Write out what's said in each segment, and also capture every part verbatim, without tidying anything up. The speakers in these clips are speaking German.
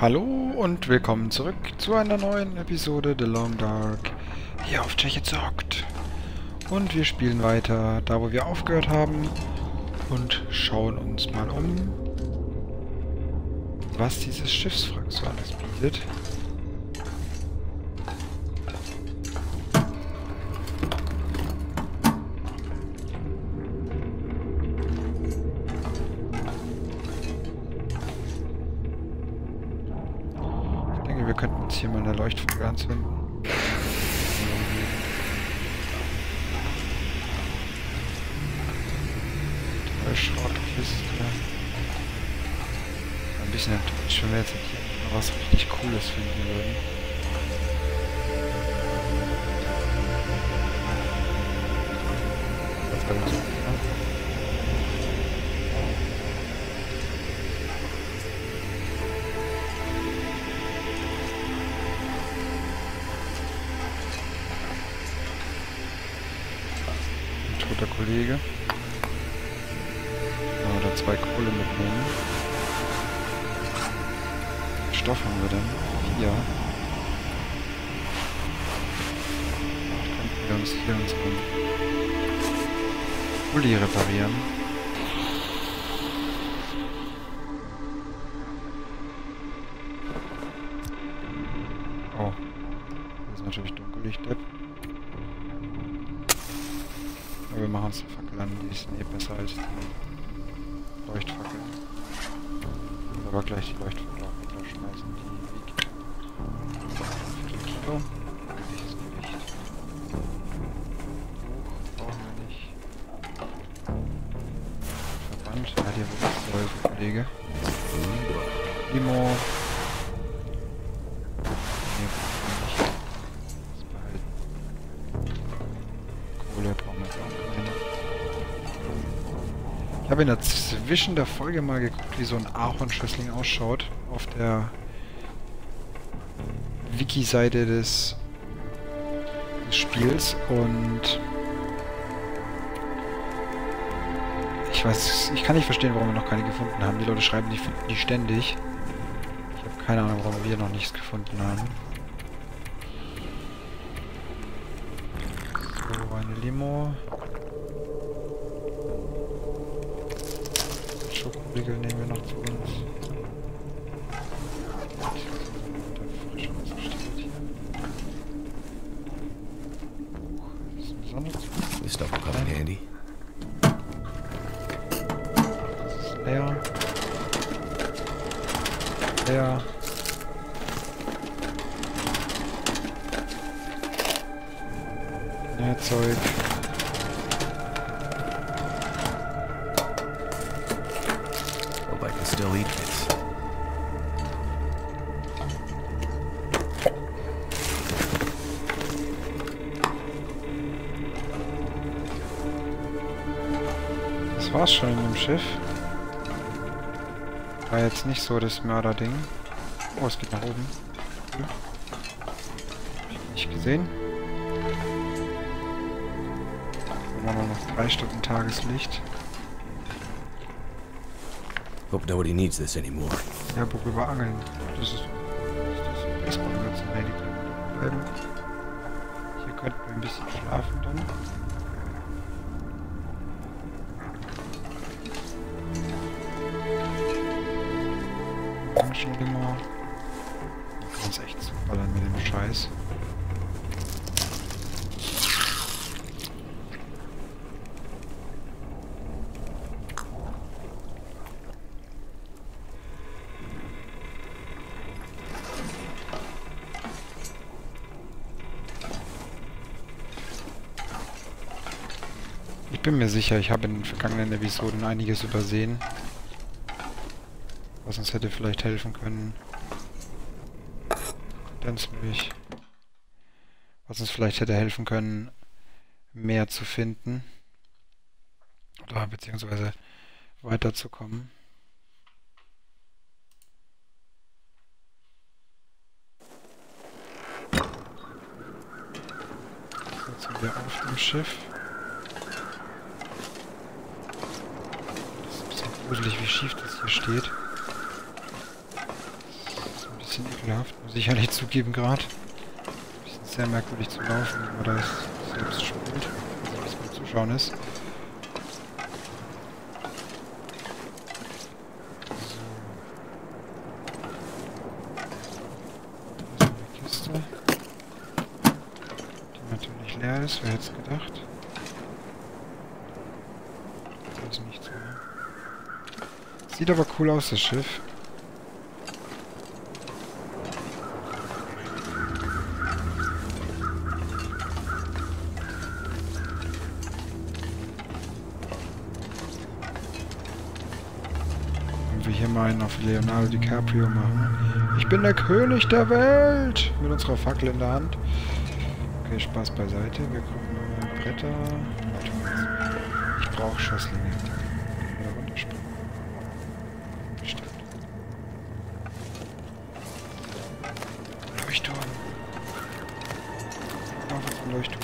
Hallo und willkommen zurück zu einer neuen Episode The Long Dark hier auf Tscheche zockt. Und wir spielen weiter da, wo wir aufgehört haben und schauen uns mal um, was dieses Schiffswrack so alles bietet. Wir könnten uns hier mal eine Leuchtfackel anzünden. Drei Schrottkiste. Ein bisschen enttäuscht, wenn wir jetzt hier noch was richtig Cooles finden würden. Das wäre ganz gut, ja? Toter Kollege. Oder zwei Kohle mitnehmen. Stoff haben wir denn? Vier. Könnten wir uns hier unseren Pulli reparieren. Oh. Das ist natürlich Dunkellicht-Depp. Aber wir machen uns eine Fackel an, die ist eh besser als die Leuchtfackel. Aber gleich die Leuchtfackel auch runterschmeißen, die wiegt Viertel Kilo. Welches Gewicht? Buch brauchen wir nicht. Verband, ja, dir wird das Läufe, Kollege. Limo. Ich habe in der zwischen der Folge mal geguckt, wie so ein Ahornschössling ausschaut auf der Wiki-Seite des, des Spiels und ich weiß, ich kann nicht verstehen, warum wir noch keine gefunden haben. Die Leute schreiben, die finden die ständig. Ich habe keine Ahnung, warum wir noch nichts gefunden haben. So, eine Limo. Schokoriegel nehmen wir noch zu uns. Frisch, was steht hier? Das ist ein besonderes. This stuff will come in handy. Das ist leer. Leer. Mehr Zeug. Still eat this. Das war's schon in dem Schiff. War jetzt nicht so das Mörderding. Oh, es geht nach oben. Cool. Hab ich nicht gesehen. Wir haben noch drei Stunden Tageslicht. Hope nobody needs this anymore. Ja, worüber angeln? Das ist das ist Baseballmütze. Nein, die können bleiben. Hier könnten wir ein bisschen schlafen dann. Orangenlimo. Wir können uns echt zuballern mit dem Scheiß. Ich bin mir sicher, ich habe in den vergangenen Episoden einiges übersehen, was uns hätte vielleicht helfen können. Kondensmilch. Was uns vielleicht hätte helfen können, mehr zu finden. Oder beziehungsweise weiterzukommen. Jetzt sind wir auf dem Schiff. Gruselig, wie schief das hier steht. Das ist ein bisschen ekelhaft, muss ich ehrlich zugeben gerade. Ist sehr merkwürdig zu laufen, wenn man da selbst spielt, also was beim Zuschauen ist. Leer ist, wer hätte es gedacht? Das ist nicht so. Sieht aber cool aus, das Schiff. Wenn wir hier mal einen auf Leonardo DiCaprio machen. Ich bin der König der Welt! Mit unserer Fackel in der Hand. Okay, Spaß beiseite. Wir gucken mal Bretter. Ich brauche Schosslinge. Oder runterspringen. Bestimmt. Leuchtturm. Auf auf den Leuchtturm.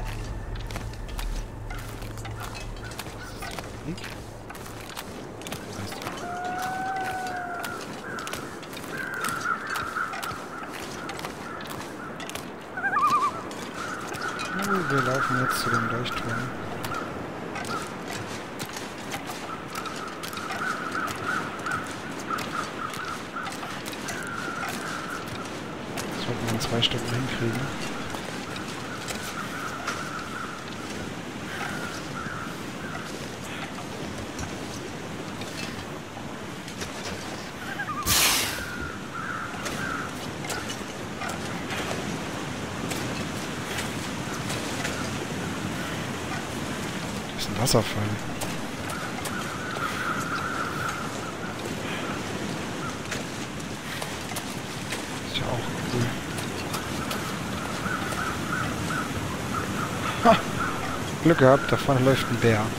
Das ist die Fabrik. Wir laufen jetzt zu dem Leuchtturm. Das sollten wir in zwei Stunden hinkriegen. Wasserfall. Ist ja auch cool. Ha! Glück gehabt, da vorne läuft ein Bär.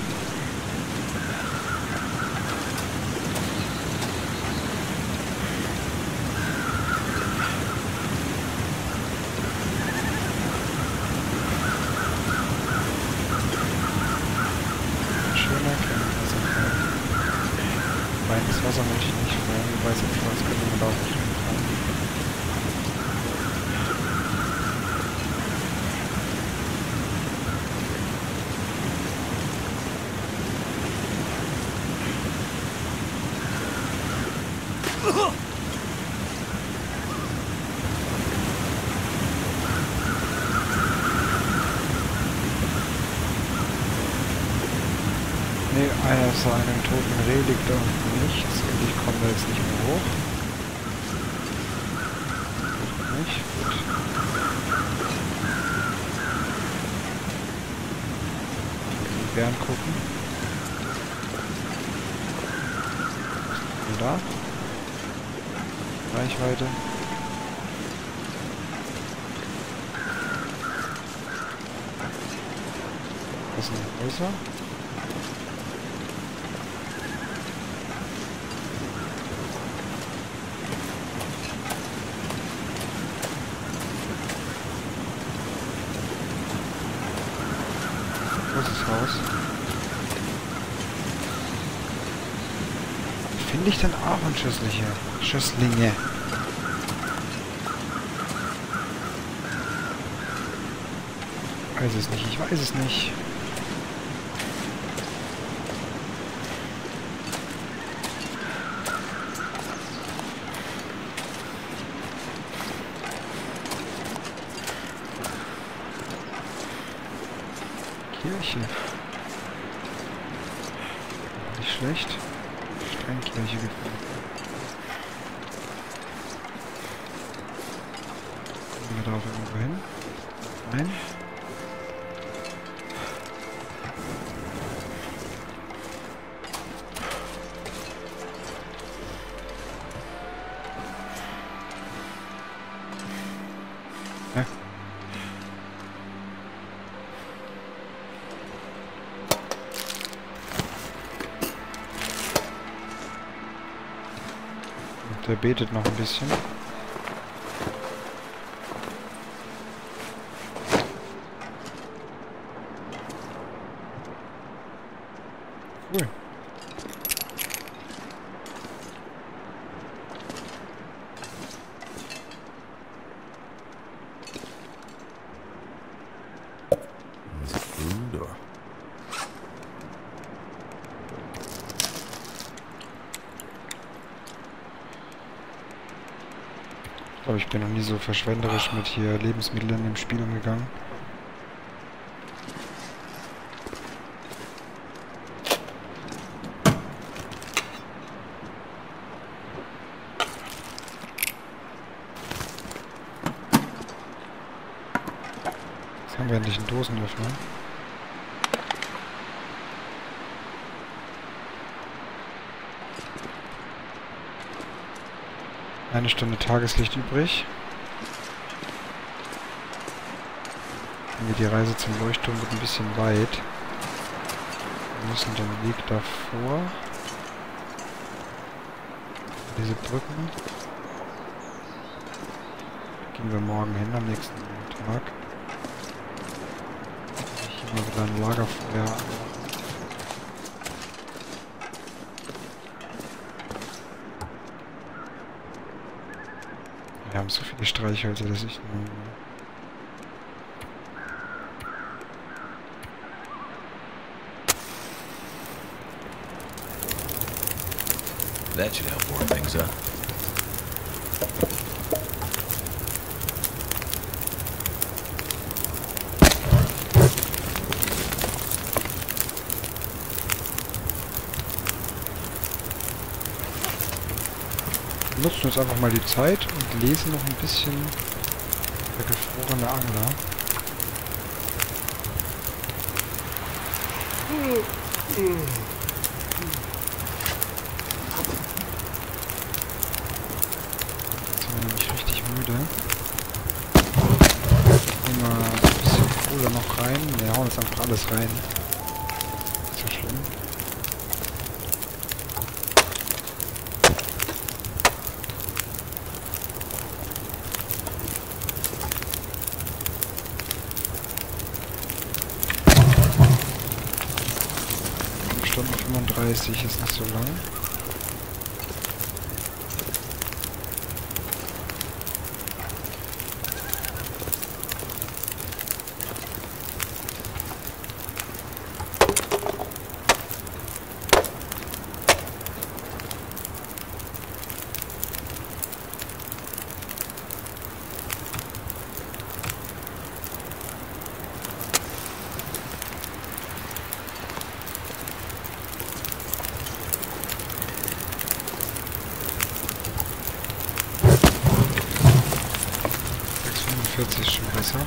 Das Wasser möchte ich nicht fahren, ich weiß nicht, was können wir da auch nicht fahren. Ne, einer ist einem toten Reh liegt da unten nichts und ich komme da jetzt nicht mehr hoch. Nicht, gut. Die Bären gucken. Und da. Reichweite. Das sind Häuser. Großes Haus. Finde ich denn Ahornschüssliche? Schüsslinge. Ich weiß es nicht, ich weiß es nicht. Kirche. Nicht schlecht. Steinkirche gefunden. Kommen wir da auch irgendwo hin? Nein. Ja. Der betet noch ein bisschen. Cool. Ich glaube, ich bin noch nie so verschwenderisch mit hier Lebensmitteln in dem Spiel umgegangen. Jetzt haben wir endlich einen Dosenöffner. Eine Stunde Tageslicht übrig. Die Reise zum Leuchtturm wird ein bisschen weit. Wir müssen den Weg davor. Diese Brücken. Gehen wir morgen hin, am nächsten Tag. Hier mal wieder ein Lagerfeuer an. Wir haben so viele Streichhölzer, dass ich nur... That should help warm things up. Wir nutzen jetzt einfach mal die Zeit und lesen noch ein bisschen der gefrorene Angler. Jetzt sind wir nämlich richtig müde. Nehmen wir ein bisschen Cola noch rein. Wir hauen jetzt einfach alles rein. Nicht so schlimm. fünfunddreißig ist nicht so lang. vierzig ist schon besser.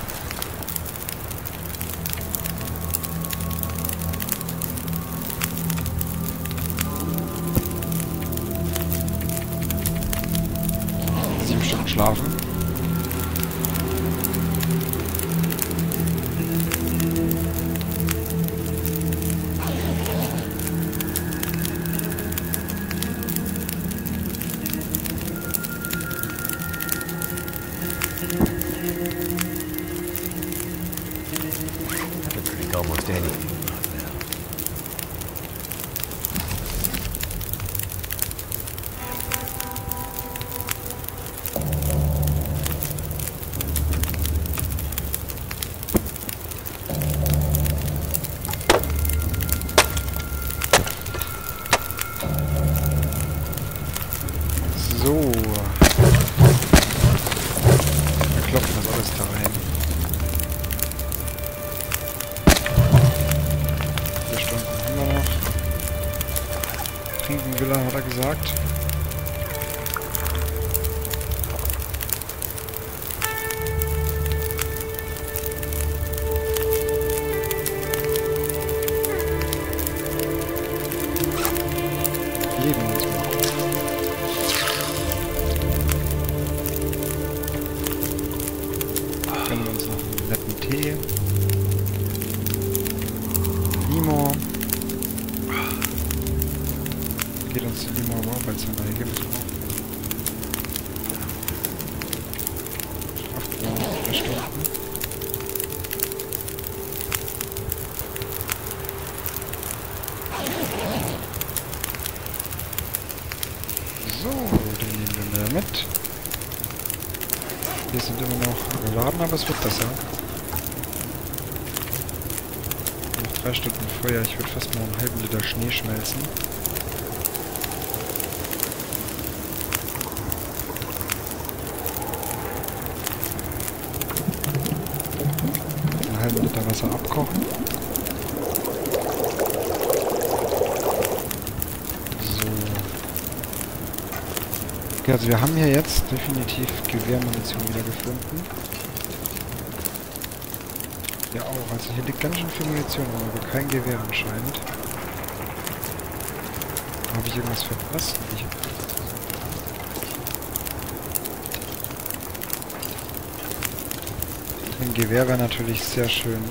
Sieben Stunden schlafen. Almost anything right now. So. Wir klopfen das alles da rein. Trinken will er, hat er gesagt. Leben uns mal. Gönnen wir uns noch einen netten Tee. Limo. Geht uns die Limo aber auch als eine gibt. acht Stunden. So, den nehmen wir mit. Wir sind immer noch geladen, aber es wird besser. Noch drei Stunden Feuer. Ich würde fast mal einen halben Liter Schnee schmelzen. halben Liter Wasser abkochen. So. Okay, also wir haben hier jetzt definitiv Gewehrmunition wieder gefunden. Ja auch, also hier liegt ganz schön viel Munition, aber kein Gewehr anscheinend. Habe ich irgendwas verpasst? Ich Ein Gewehr wäre natürlich sehr schön.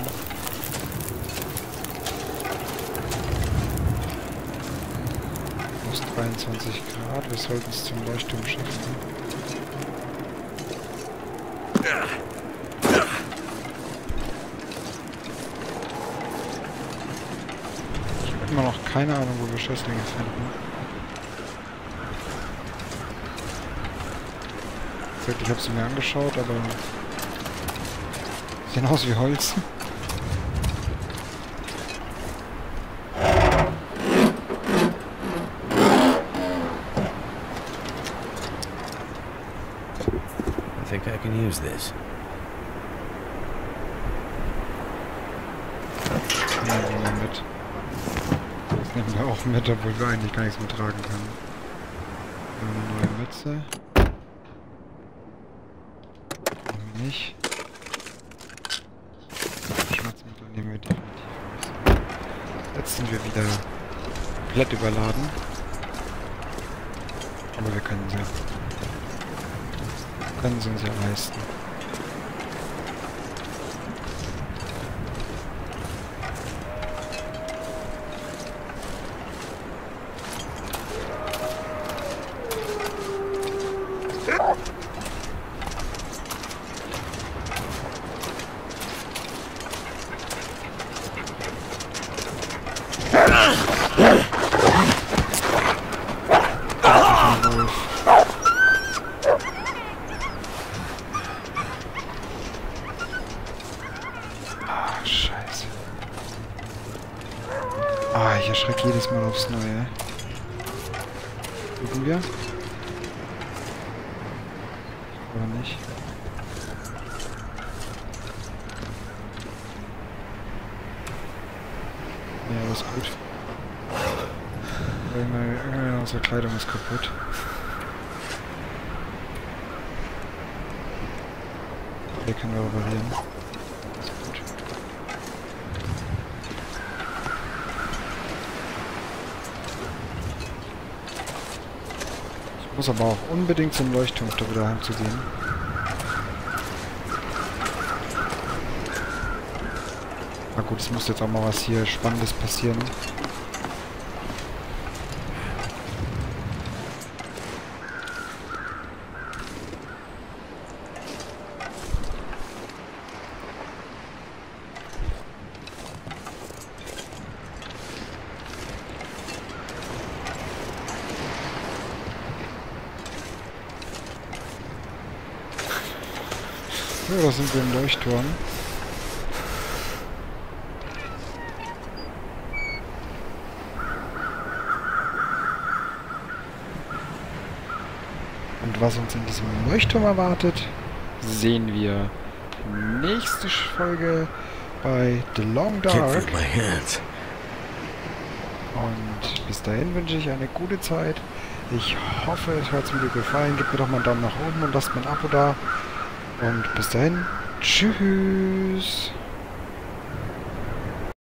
Plus dreiundzwanzig Grad, wir sollten es zum Leuchtturm schaffen. Ich habe immer noch keine Ahnung, wo wir Schösslinge finden. Ich habe sie mir angeschaut, aber sehen aus wie Holz. I think I can use this. Ja, nehmen wir mit. Das nehmen wir auch mit, obwohl wir eigentlich gar nichts mehr tragen können. Eine neue Mütze. Brauchen wir nicht. Schmerzmittel nehmen wir definitiv nicht. Jetzt sind wir wieder komplett überladen. Aber wir können sie. Können sie uns ja leisten. Ah, scheiße. Ah, ich erschrecke jedes Mal aufs Neue. Gucken wir? Oder nicht? Ja, alles gut. Irgendeine unserer Kleidung ist kaputt. Hier können wir reparieren. Das ist gut. Ich muss aber auch unbedingt zum Leuchtturm, da wieder heimzugehen. Na gut, es muss jetzt auch mal was hier Spannendes passieren. Ja, da sind wir im Leuchtturm. Und was uns in diesem Leuchtturm erwartet, sehen wir nächste Folge bei The Long Dark. Und bis dahin wünsche ich eine gute Zeit. Ich hoffe, es hat das Video gefallen. Gebt mir doch mal einen Daumen nach oben und lasst mir ein Abo da. Und bis dahin, tschüss.